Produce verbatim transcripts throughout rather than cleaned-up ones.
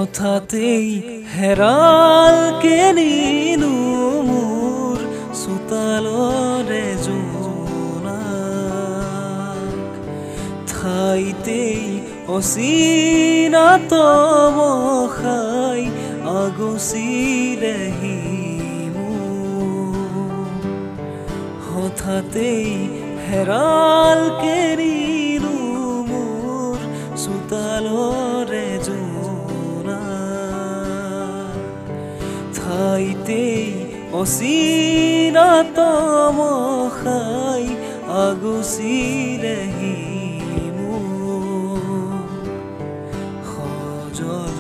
হঠাতেই হেৰাল কে নিনো মোৰ চোতালৰে জোনাক ঠাইতেই অচিনাত মখাই আগচিলেহি মোৰ হঠাতেই হেৰাল কে নিনো মোৰ চোতালৰে ঠাইতেই অচিনাত মখাই আগচিলেহি মোৰ সজল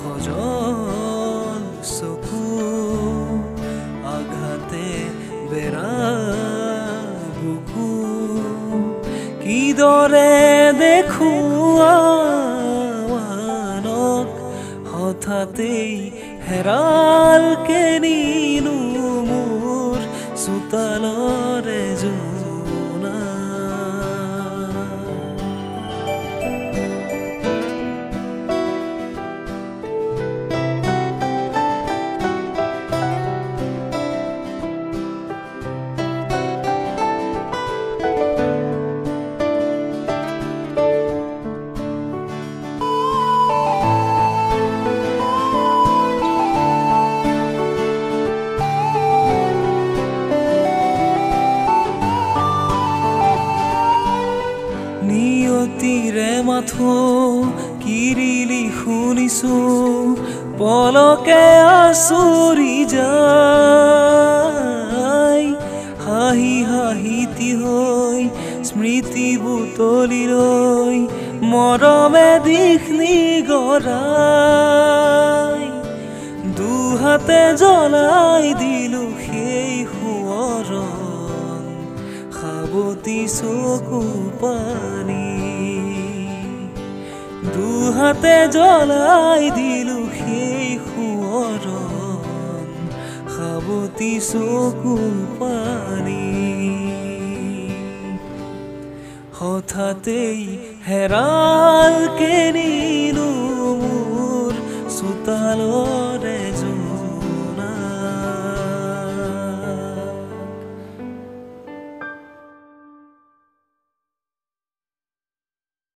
সজল চকু আঘাতে বেৰা বুকু কিদৰে দেখুৱানক হঠাতেই হেৰাল কে নিনো মোৰ চোতালৰে নিয়তিৰে মাথো কিৰিলি শুনিছো পলকে আচৰি যায় হাঁহি হাঁহিতি হৈ স্মৃতি বুটলি লৈ মৰমে দিশ নিগৰাই দুহাতে জ্বলাই দিলো সেই সোঁৱৰণ সাৱতি চকু পানী দুহাতে জ্বলাই দিলো সেই সোঁৱৰণ সাৱতি চকু পানী হঠাতেই হেৰাল কে নিনো মোৰ চোতালত